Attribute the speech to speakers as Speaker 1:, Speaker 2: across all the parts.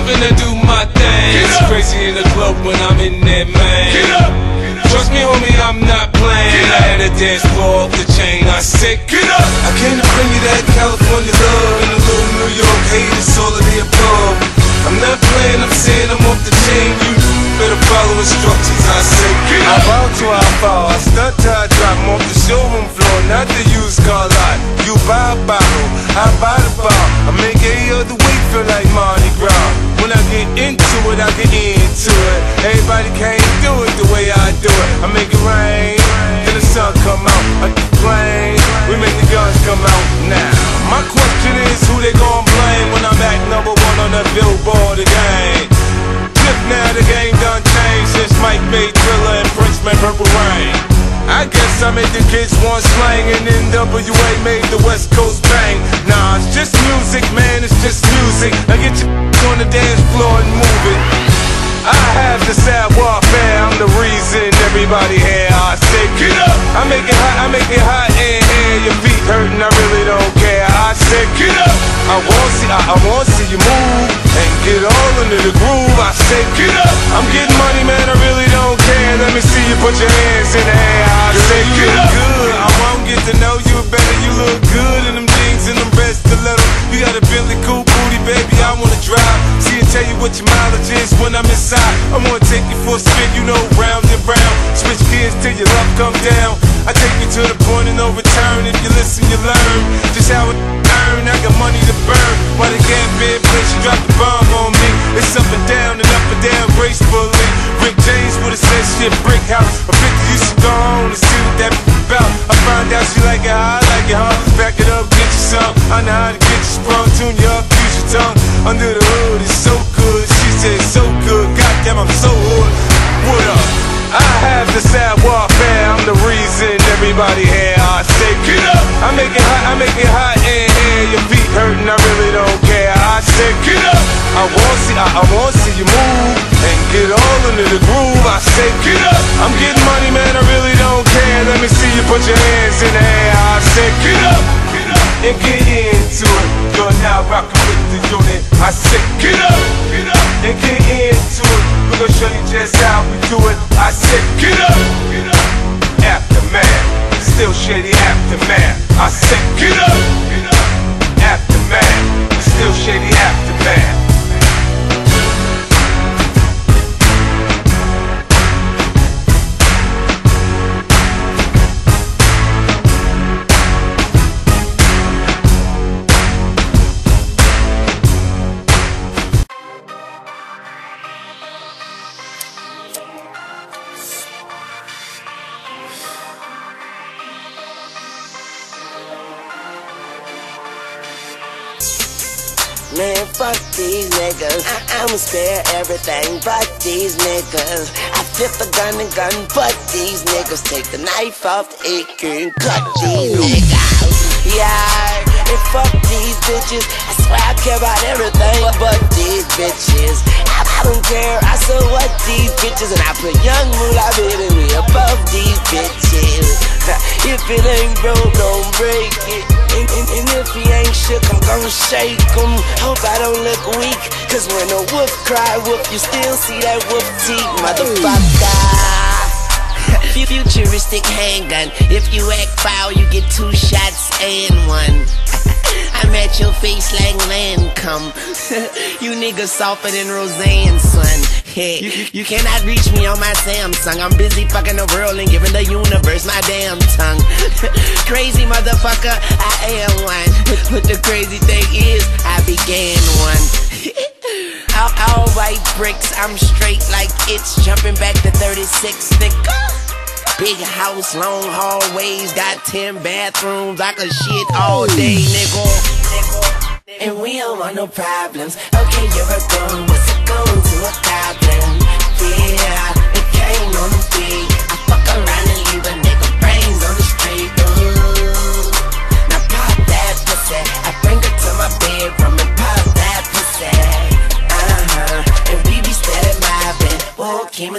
Speaker 1: loving to do my thing. It's crazy in the club when I'm in there, man. Get up. Trust me, homie, I'm not playing. I had a dance floor off the chain. I said, get up. I came to bring you that California love and a little New York hate. It's all of the above. I'm not playing, I'm saying I'm off the chain. You better follow instructions. I said, get up. I bow to I fall. I stunt till I drop. I'm off the showroom floor, not the used car lot. You buy a bottle, I buy the bar. I make any other week feel like Mardi Gras. When I get into it, I get into it. Everybody can't do it the way I do it. I make it rain, then the sun come out. I get rain, we make the guns come out. Now, my question is who they gon' blame when I'm at #1 on the Billboard again? Flip now, the game done changed since Mike made Thriller and Prince made Purple Rain. I guess I made the kids want slang and NWA made the West Coast bang. Nah, it's just music, man, it's just music. Now get your on the dance floor and move it. I have the savoir-faire, I'm the reason everybody here. I say get up. I make it hot in here. Your feet hurting, I really don't care. I say get up. I wanna see you move and get all into the groove. I say get up. I'm getting money, man, I really don't care. Let me see you put your hands in the air. I say get up. Good. I won't get to know you better. You look good in them jeans and them red stilettos. You got a Billy cool booty, baby. I wanna drive. See and tell you what your mileage is when I'm inside. I wanna take you for a spin, you know, round and round. Switch gears till your love come down. I take you to the point of no return. If you listen, you learn just how it earn. I got money to burn. While the gap bed place, you drop the bomb on me. It's up and down gracefully. Rick James would've said shit, brick house. A 50 you should go on and see what that about. I find out she like it how I like it, huh? Back it up, get you some. I know how to get you sprung, tune you up, use your tongue. Under the hood, it's so good. She said so good. Goddamn, I'm so hood. What up? I have the savoir-faire, I'm the reason everybody here. I say get up. I make it hot in here. Your feet hurting, I really don't care. I say get up. I wanna see you move and get all into the groove. I say get up. I'm getting money, man, I really don't care. Let me see you put your hands in the air. I say get up. And get into it. You're now rocking with the unit. I say get up. And get into it. We're gonna show you just how we do it. I said get up. Aftermath. Still shady aftermath. I said get up. Aftermath. Still shady aftermath.
Speaker 2: Man, fuck these niggas. I'ma spare everything but these niggas. I flip a gun and gun but these niggas. Take the knife off the AK and cut these niggas. Yeah, and fuck these bitches. I swear I care about everything but these bitches. I don't care, I so what these bitches. And I put young moolah baby way above these bitches. If it ain't broke, don't break it. And if he ain't shook, I'm gon' shake him. Hope I don't look weak, cause when a wolf cry wolf, you still see that wolf teeth, motherfucker. Futuristic handgun. If you act foul, you get 2 shots and 1. I'm at your face like Lancome. You niggas softer than Roseanne, son. Hey, you cannot reach me on my Samsung. I'm busy fucking the world and giving the universe my damn tongue. Crazy motherfucker, I am one. But the crazy thing is, I began one. All white bricks, I'm straight like it's jumping back to 36, nigga. Big house, long hallways, got 10 bathrooms. I could shit all day, nigga. And we don't want no problems. Okay, you're a gun, what's it going to a goblin? Yeah, it came on the beat. I fuck around and leave a nigga brains on the street. Ooh. Now pop that pussy. I bring her to my bedroom and pop that pussy. And we be steady mobbing. Whoa, came aside.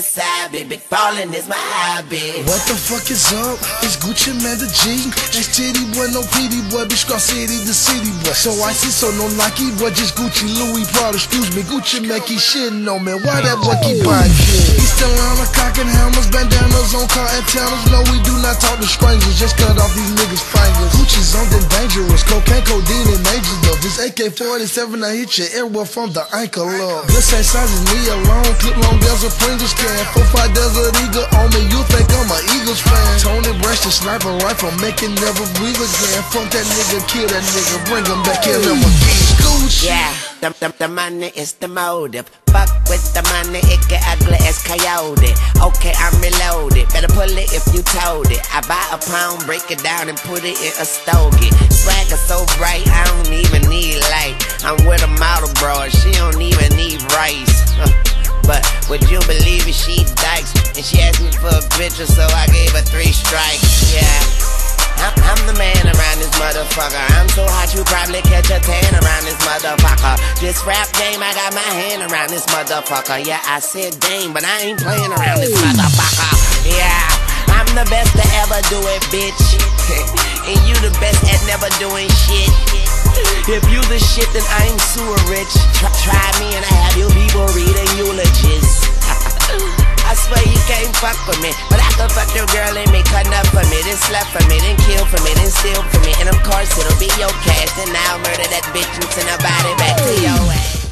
Speaker 2: habit. Big ballin' is my hobby.
Speaker 3: What the fuck is up? It's Gucci Man the G. It's Titty Boy, no PD Boy. Bitch, Scar City, the city boy. So icy, so no Nike boy. Just Gucci, Louis, Prada. Excuse me, Gucci Man keep shitting on me. Why that boy keep buying shit? He still on a cock and hammers, bandanas on car antennas. No, we do not talk to strangers. Just cut off these niggas' fingers. Gucci's on them dangerous. Cocaine, codeine, and major love. This AK-47, I hit your airwell from the ankle up. This ain't sizes me alone. Clip long as a Pringles can. 4-5 Desert Eagle on me. You think I'm an Eagles fan? Tony Branch, the sniper rifle, make it never breathe again. Fuck that nigga, kill that nigga, bring him back, kill him again. Gucci.
Speaker 2: Yeah, the money is the motive. Fuck with the money, it get ugly as coyote. Okay, I'm reloaded. Better pull it if you told it. I buy a pound, break it down, and put it in a stogie. Swagger so bright, I don't even need light. I'm with a model, bro, she don't even need rice. But would you believe it, she dykes. And she asked me for a picture, so I gave her 3 strikes. Yeah, I'm the man around this motherfucker. I'm so hot you probably catch a tan around this motherfucker. This rap game, I got my hand around this motherfucker. Yeah, I said dang, but I ain't playing around this motherfucker. Yeah, I'm the best to ever do it, bitch. And you the best at never doing shit. If you the shit, then I ain't sewer rich. Try me and I have you people reading eulogies. I swear you can't fuck with me, but I can fuck your girl and make enough for me, then slap for me, then kill for me, then steal for me, and of course it'll be your cash. Then I'll murder that bitch and send her body back to your ass.